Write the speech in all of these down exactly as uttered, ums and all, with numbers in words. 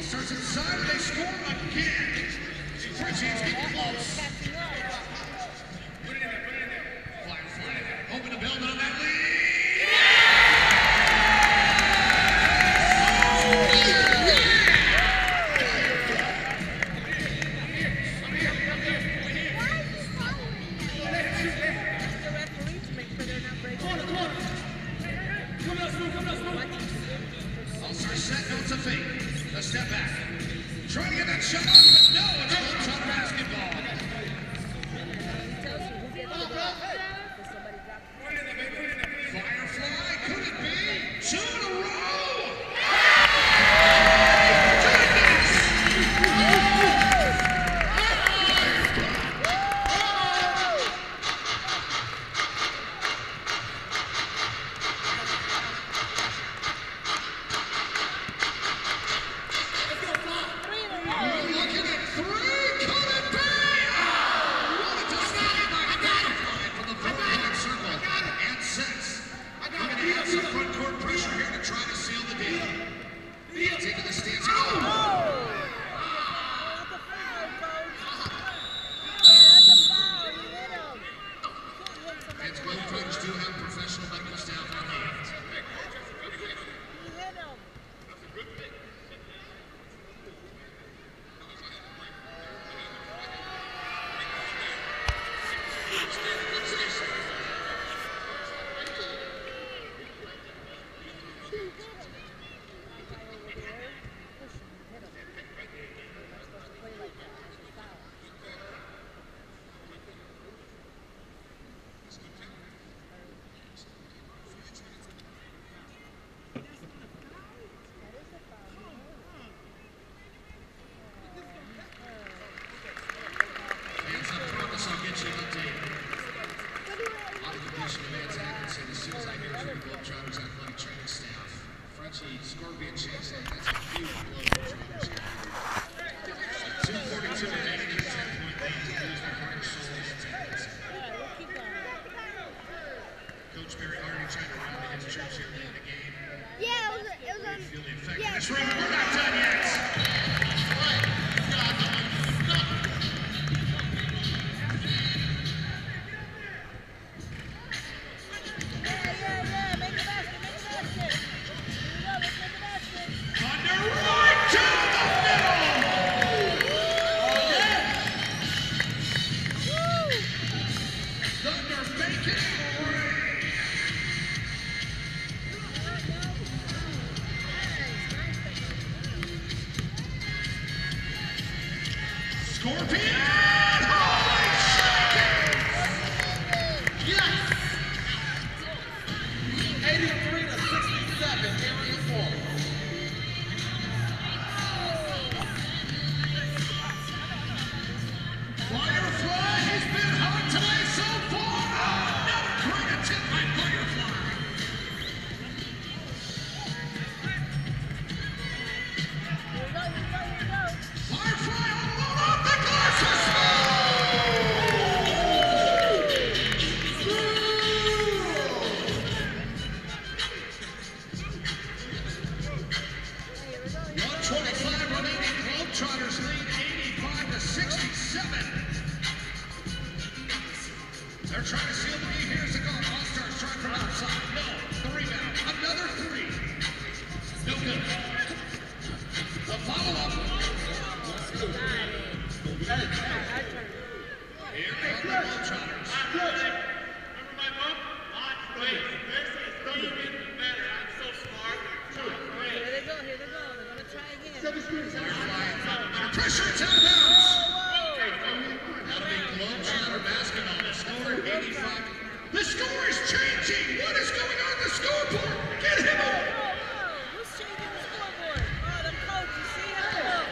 Starts inside and they score again. Frenchie's getting close. Put it in there, put it in there. Flyer, flyer, hoping to build on that lead. All-Star set, no, it's a fake. A step back. Trying to get that shot off, but no, it's a little shot basketball. Firefly, could it be? Two in a row! Scorpion chase it. That's a huge blow for Chargers here. two forty-two remaining in a ten-point lead to lose their heart and soul in attendance. Coach Barry already tried to rally his troops here late in the game. Yeah, it was. It was. Um, feel the effect yeah. of this run. We're not done yet. Right. God, no. Scorpion! Holy shit! Yes! eighty-three to sixty-seven here in the fourth. Firefly, he's been hot today so far! Oh, another great attempt by Firefly! Firefly all alone off the glasses! one twenty-five remaining. Globetrotters lead eighty-five to sixty-seven. They're trying to seal the lead. Here's the goal. All-Stars trying from outside. No. The rebound. Another three. No good. The follow-up. Here come the Globetrotters. Remember my book? Watch, wait. This is even better. I'm so smart. Here they go, here they go. They're going to try again. Under pressure, it's out of bounds. That'll be Globetrotter basketball. The score at eighty-five. The score is changing. What is going on the scoreboard? Get him up. Who's changing the scoreboard? Oh, the coach. You see how?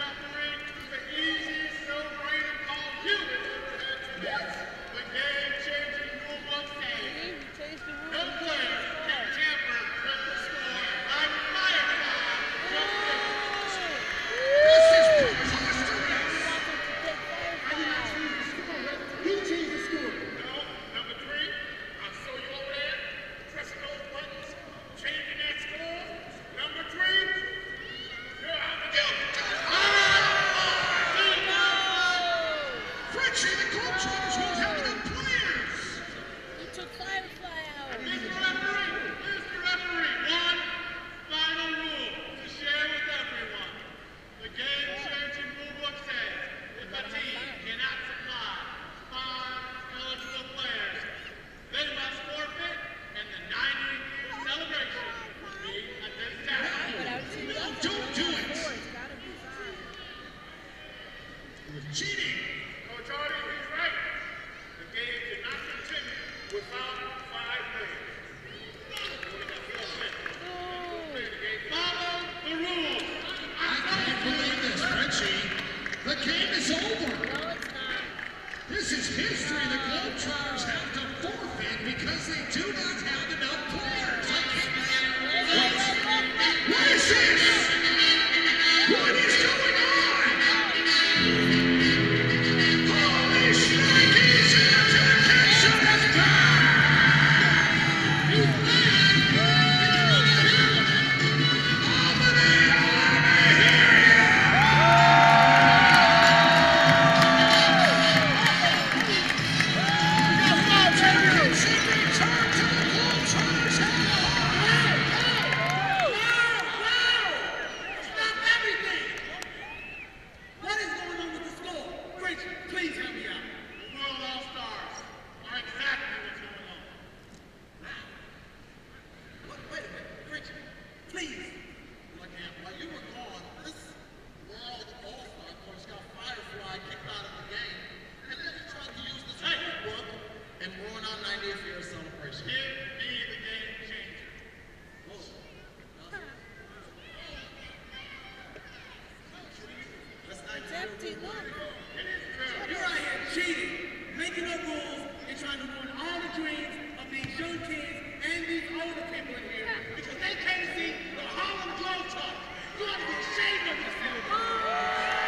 The game the Globetrotters won't have enough players. He took Firefly out. Mister Referee, Mister Referee, one final rule to share with everyone. The game-changing rulebook says if a team cannot supply five eligible players, they must forfeit, and the ninety-year celebration will be a disaster. Without two No, guns, don't do it. four, it's gotta be five. Cheating. Coach Hardy, he's right. The game cannot continue without five players. Follow the rules. I can't believe this, Richie. The game is over. No, it's not. This is history. The Globetrotters have to forfeit because they do not have enough players. I can't. What is this? What is going on? Holy shnikes! Interdiction is Stop everything! What is going on with the score? Rich, please help me out. The World All-Stars are exactly what's going on. What? Wait a minute. Rich, please. Look, Amp, while you were gone, this World All-Star coach got Firefly kicked out of the game. And then he tried to use this book and ruin our ninetieth year celebration. Give me the game changer. Whoa. That's not It's empty, look. You're out here cheating, making up rules, and trying to ruin all the dreams of these young kids and these older people in here because they can't see the Harlem Globetrotters. You ought to be ashamed of yourself.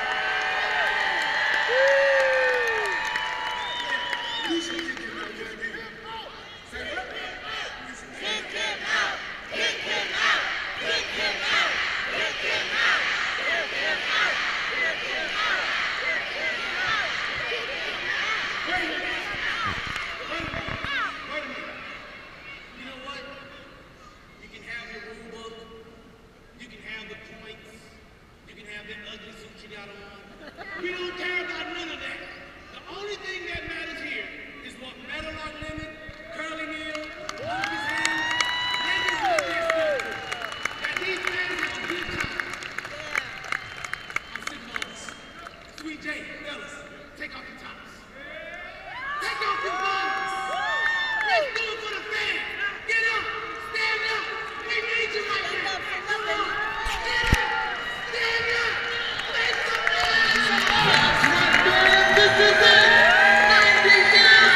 You should kick him out, young man. Say what? Kick him out! Kick him out! Kick him out! Kick him out! Kick him out! Kick him out! Kick him out! Kick him out! Wait a minute. Wait a minute. Wait a minute. You know what? You can have your rule book. You can have the points. You can have that ugly suit you got on. We don't care about none of that. The only thing that matters here is what medal on limit, curling in, Lucas hands, legends with their stuff. That these fans have a good time. I'm sick of all this. Sweet J, fellas, take off your tops. Take off your bonnets. Let's do it for the fans. Get up. Stand up. We need you right here. Come on. Stand up. Stand up. Make some noise. This is it. ninety years.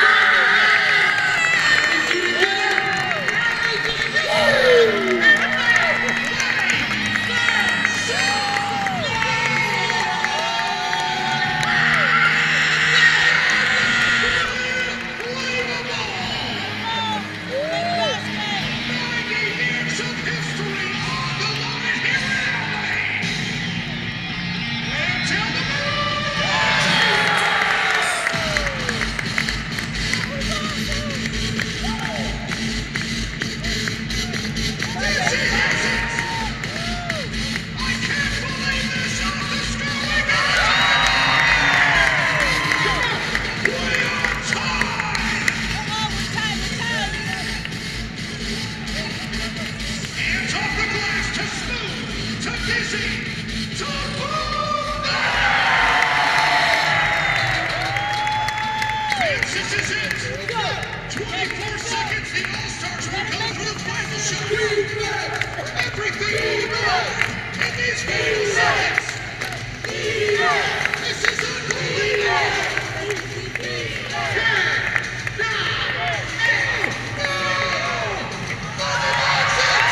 Years of history on the line here in L A. And tell them this is it. I can't believe this office going on. We are tied. Come on, we're tied, we're tied. Hands off the glass to Smooth, to Dizzy, to Boone! Fans, this is it! twenty-four seconds, the All-Stars will go for the final shot. Everything will go in these final seconds! This is unbelievable! ten, nine, eight, no! That's it!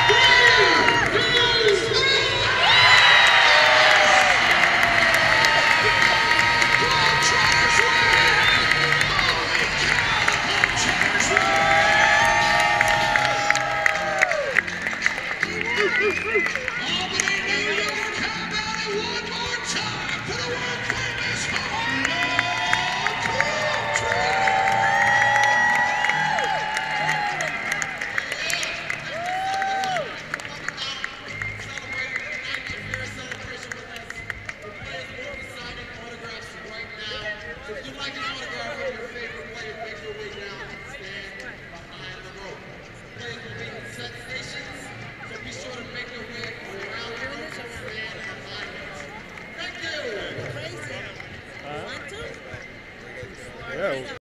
Globetrotters win! Holy cow, the Globetrotters win! Albany, New York! know.